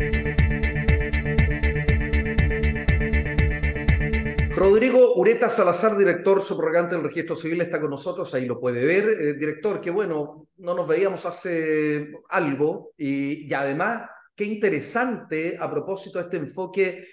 Rodrigo Ureta Salazar, director subrogante del Registro Civil, está con nosotros, ahí lo puede ver. Director, que bueno, no nos veíamos hace algo y además, qué interesante a propósito de este enfoque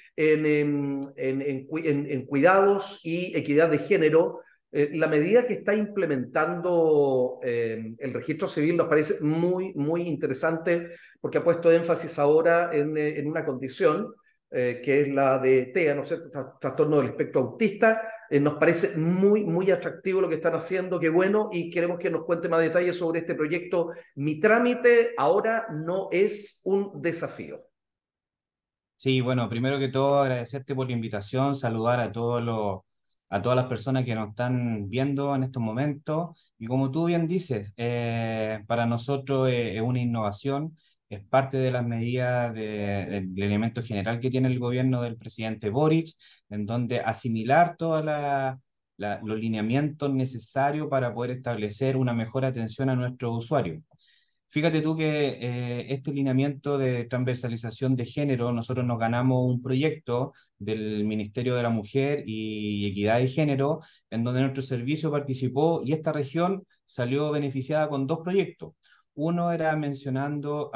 en cuidados y equidad de género. La medida que está implementando el Registro Civil nos parece muy, muy interesante porque ha puesto énfasis ahora en una condición que es la de TEA, ¿no es cierto? Trastorno del espectro autista. Nos parece muy, muy atractivo lo que están haciendo, qué bueno, y queremos que nos cuente más detalles sobre este proyecto. Mi trámite ahora no es un desafío. Sí, bueno, primero que todo agradecerte por la invitación, saludar a todas las personas que nos están viendo en estos momentos. Y como tú bien dices, para nosotros es una innovación, es parte de las medidas del elemento general que tiene el gobierno del presidente Boric, en donde asimilar todos los lineamientos necesarios para poder establecer una mejor atención a nuestros usuarios. Fíjate tú que este lineamiento de transversalización de género, nosotros nos ganamos un proyecto del Ministerio de la Mujer y Equidad de Género, en donde nuestro servicio participó y esta región salió beneficiada con dos proyectos. Uno era mencionando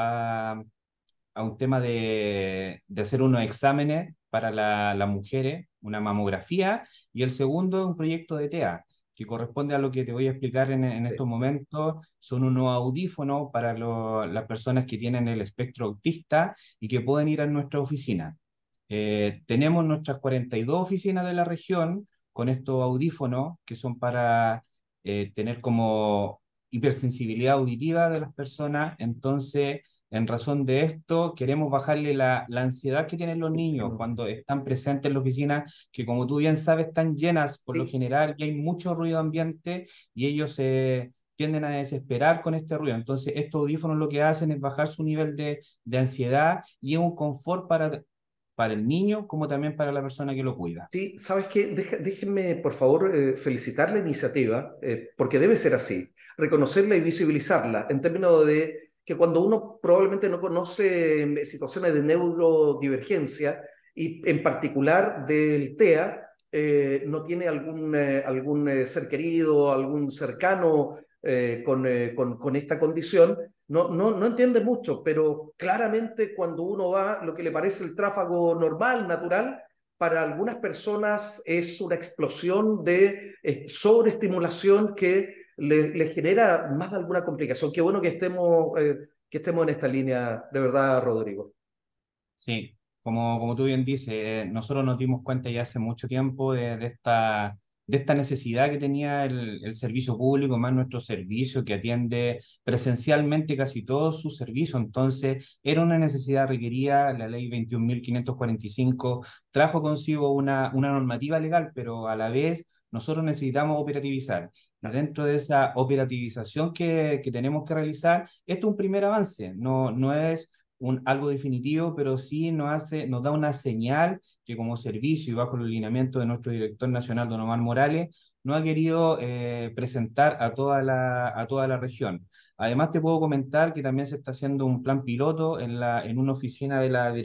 a un tema de hacer unos exámenes para las mujeres, una mamografía, y el segundo es un proyecto de TEA, que corresponde a lo que te voy a explicar en Sí. estos momentos. Son unos audífonos para las personas que tienen el espectro autista y que pueden ir a nuestra oficina. Tenemos nuestras 42 oficinas de la región con estos audífonos que son para tener como hipersensibilidad auditiva de las personas. Entonces, en razón de esto, queremos bajarle la ansiedad que tienen los niños cuando están presentes en la oficina, que como tú bien sabes, están llenas por lo Sí, general y hay mucho ruido ambiente y ellos se tienden a desesperar con este ruido. Entonces, estos audífonos lo que hacen es bajar su nivel de ansiedad y es un confort para el niño como también para la persona que lo cuida. sí, ¿sabes qué? Déjenme, por favor, felicitar la iniciativa, porque debe ser así, reconocerla y visibilizarla, en términos de que cuando uno probablemente no conoce situaciones de neurodivergencia, y en particular del TEA, no tiene algún ser querido, algún cercano con esta condición, no entiende mucho, pero claramente cuando uno va, lo que le parece el tráfago normal, natural, para algunas personas es una explosión de sobreestimulación que le genera más de alguna complicación. Qué bueno que estemos en esta línea, de verdad, Rodrigo. Sí, como tú bien dices, nosotros nos dimos cuenta ya hace mucho tiempo de esta necesidad que tenía el servicio público, más nuestro servicio que atiende presencialmente casi todos sus servicios. Entonces, era una necesidad requerida, la ley 21.545 trajo consigo una normativa legal, pero a la vez nosotros necesitamos operativizar. Y dentro de esa operativización que tenemos que realizar, esto es un primer avance, no es algo definitivo, pero sí nos da una señal que como servicio y bajo el lineamiento de nuestro director nacional, don Omar Morales, no ha querido presentar a toda la región. Además, te puedo comentar que también se está haciendo un plan piloto en una oficina de la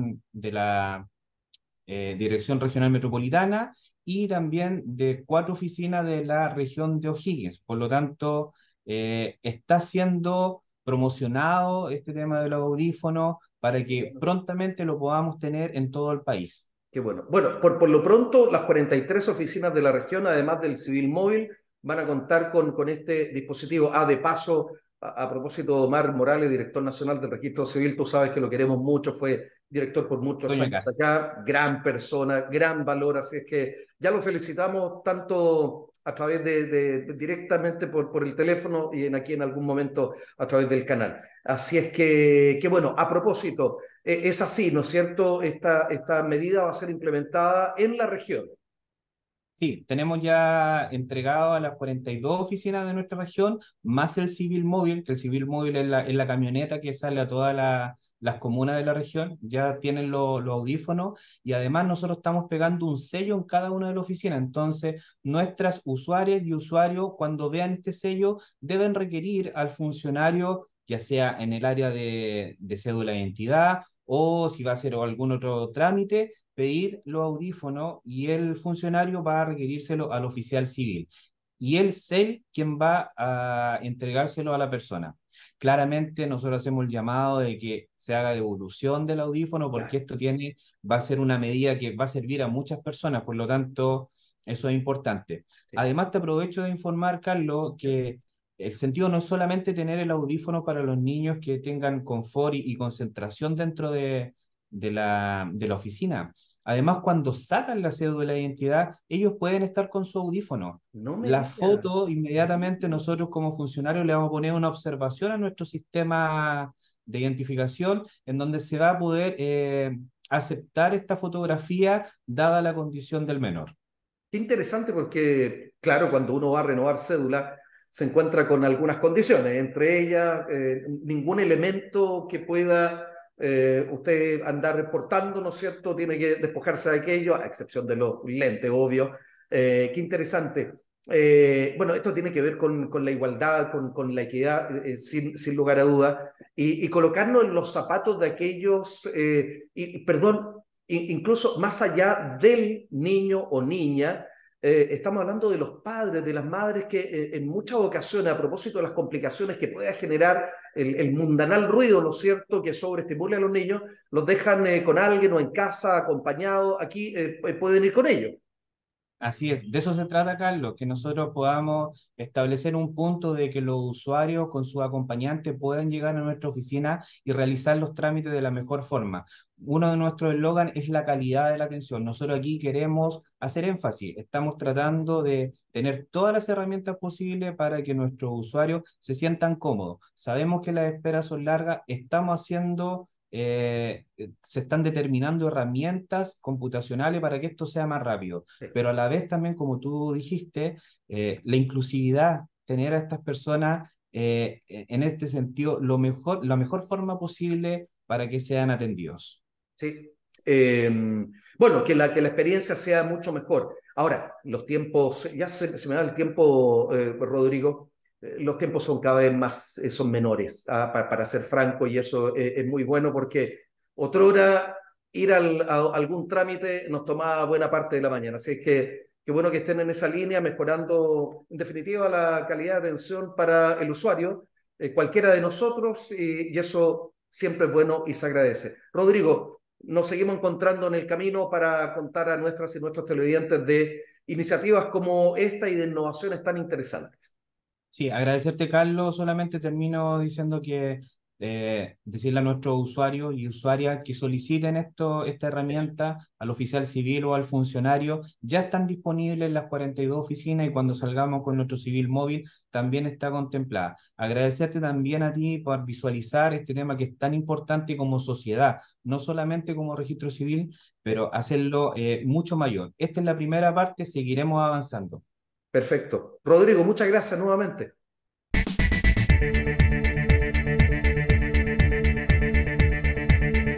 Dirección Regional Metropolitana y también de 4 oficinas de la región de O'Higgins. Por lo tanto, está siendo promocionado este tema de los audífonos para que prontamente lo podamos tener en todo el país. Qué bueno. Bueno, por lo pronto, las 43 oficinas de la región, además del civil móvil, van a contar con este dispositivo. Ah, de paso, a propósito de Omar Morales, director nacional del Registro Civil, tú sabes que lo queremos mucho, fue director por muchos Dueño de años casa. acá, gran persona, gran valor, así es que ya lo felicitamos tanto a través directamente por el teléfono y aquí en algún momento a través del canal. Así es que bueno, a propósito, es así, ¿no es cierto? Esta medida va a ser implementada en la región. Sí, tenemos ya entregado a las 42 oficinas de nuestra región, más el civil móvil, que el civil móvil es la camioneta que sale a todas las comunas de la región, ya tienen los audífonos y además nosotros estamos pegando un sello en cada una de las oficinas. Entonces, nuestras usuarias y usuarios, cuando vean este sello, deben requerir al funcionario ya sea en el área de cédula de identidad o si va a hacer algún otro trámite, pedir los audífonos y el funcionario va a requerírselo al oficial civil. Y él es él quien va a entregárselo a la persona. Claramente nosotros hacemos el llamado de que se haga devolución del audífono porque Ya, esto va a ser una medida que va a servir a muchas personas, por lo tanto, eso es importante. sí, Además, te aprovecho de informar, Carlos, que el sentido no es solamente tener el audífono para los niños que tengan confort y concentración dentro de la oficina. Además, cuando sacan la cédula de identidad, ellos pueden estar con su audífono. no me La foto, digas. inmediatamente nosotros como funcionarios le vamos a poner una observación a nuestro sistema de identificación en donde se va a poder aceptar esta fotografía dada la condición del menor. Qué interesante porque, claro, cuando uno va a renovar cédula, se encuentra con algunas condiciones, entre ellas ningún elemento que pueda usted andar reportando, ¿no es cierto? Tiene que despojarse de aquello, a excepción de los lentes, obvio. Qué interesante. Bueno, esto tiene que ver con la igualdad, con la equidad, sin lugar a dudas, y colocarnos en los zapatos de aquellos, perdón, incluso más allá del niño o niña, estamos hablando de los padres, de las madres que en muchas ocasiones, a propósito de las complicaciones que pueda generar el mundanal ruido, ¿no es cierto?, que sobreestimule a los niños, los dejan con alguien o en casa, acompañados, aquí pueden ir con ellos. Así es, de eso se trata, Carlos, que nosotros podamos establecer un punto de que los usuarios con sus acompañantes puedan llegar a nuestra oficina y realizar los trámites de la mejor forma. Uno de nuestros eslogan es la calidad de la atención. Nosotros aquí queremos hacer énfasis, estamos tratando de tener todas las herramientas posibles para que nuestros usuarios se sientan cómodos. Sabemos que las esperas son largas, estamos haciendo se están determinando herramientas computacionales para que esto sea más rápido, Sí. pero a la vez también, como tú dijiste, la inclusividad, tener a estas personas en este sentido la mejor forma posible para que sean atendidos. Sí. Eh, bueno, que la experiencia sea mucho mejor. Ahora, los tiempos, ya se me da el tiempo, Rodrigo, los tiempos son cada vez más, son menores, para ser franco, y eso es muy bueno porque otrora ir a algún trámite nos tomaba buena parte de la mañana. Así es que qué bueno que estén en esa línea, mejorando en definitiva la calidad de atención para el usuario, cualquiera de nosotros, y eso siempre es bueno y se agradece. Rodrigo, nos seguimos encontrando en el camino para contar a nuestras y nuestros televidentes de iniciativas como esta y de innovaciones tan interesantes. Sí, agradecerte, Carlos. Solamente termino diciendo que decirle a nuestros usuarios y usuarias que soliciten esta Eso. herramienta al oficial civil o al funcionario. Ya están disponibles las 42 oficinas y cuando salgamos con nuestro civil móvil también está contemplada. Agradecerte también a ti por visualizar este tema que es tan importante como sociedad, no solamente como registro civil, pero hacerlo mucho mayor. Esta es la primera parte, seguiremos avanzando. Perfecto. Rodrigo, muchas gracias nuevamente.